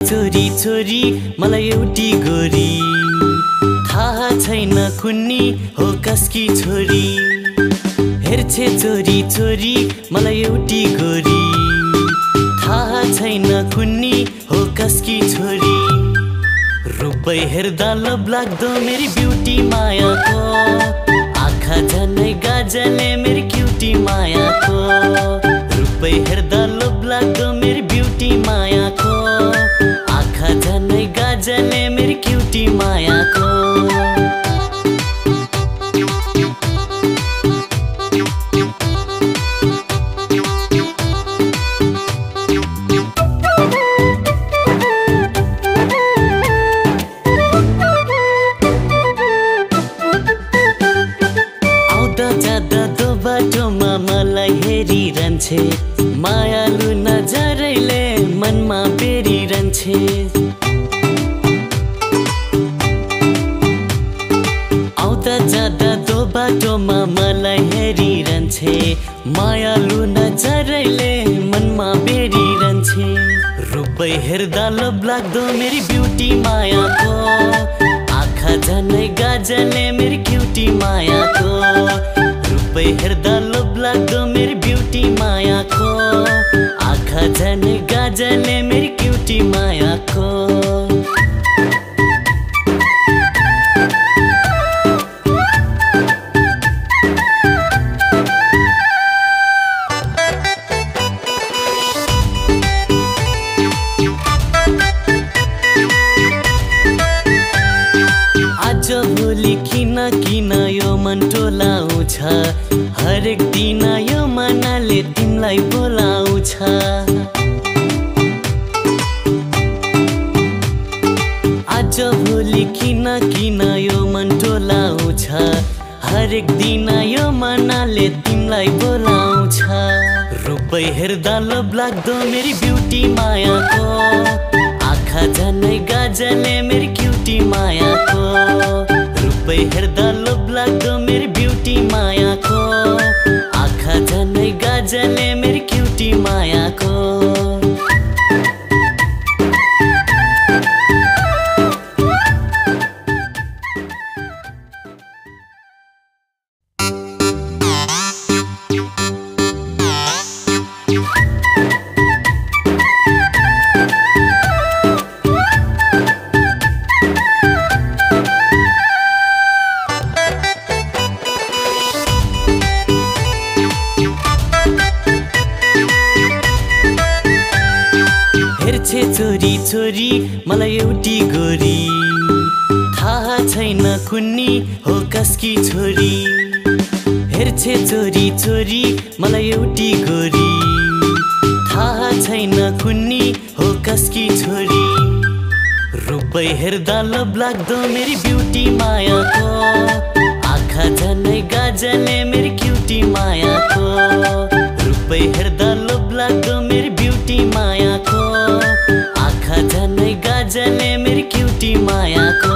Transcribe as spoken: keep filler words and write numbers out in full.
छोरी छोरी मलाई एउटी गोरी थाहा छैन कुन्नी हो कसकी छोरी हेर्छे चोरी चोरी मलाई एउटी गोरी थाहा छैन कुन्नी हो कसकी छोरी रूपै हेर्दा लोभ लाग्दो मेरी ब्युटी मायाको आँखा झनै गाजले मेरी क्युटी मायाको रूपै हेर्दा लोभ लाग्दो मेरी ब्युटी मायाको आँखा झनै गाजले मेरी क्युटी मायाको मायालु नजरैले मनमा बेरिरहन्छे आउँदा जाँदा दो बाटोमा मलाई हेरिरहन्छे मायालु नजरैले मनमा बेरिरहन्छे रूपै हेर्दा लोभ लाग्दो मेरी ब्युटी मायाको आँखा झनै गाजले मेरी क्युटी मायाको रूपै हेर्दा लोभ लाग्दो मेरी ब्युटी मायाको आँखा झनै गाजले मेरी क्युटी मायाको आज भोलि किन किन यो मन टोलाउँछ हरेक दिन यो मनले तिमीलाई बोलाउँछ आज भोलि किन किन यो मन टोलाउँछ हरेक दिन यो मनले तिमीलाई बोलाउँछ रूपै हेर्दा लोभ लाग्दो मेरी ब्युटी मायाको आँखा झनै गाजले मेरी क्युटी मायाको रूपै हेर्दा लोभ लाग्दो मेरी ब्युटी मायाको आँखा झनै गाजले मेरी क्युटी मायाको चोरी चोरी मलाई एउटी गोरी थाहा छैन कुन्नी हो कसकी छोरी हेर्छे चोरी चोरी मलाई एउटी गोरी थाहा छैन कुन्नी हो कसकी छोरी रूपै हेर्दा लोभ लाग्दो मेरी ब्युटी मायाको आँखा झनै गाजले मेरी क्युटी मायाको रूपै हेर्दा लोभ लाग्दो मेरी ब्युटी मायाको आँखा झनै गाजले मेरी क्युटी मायाको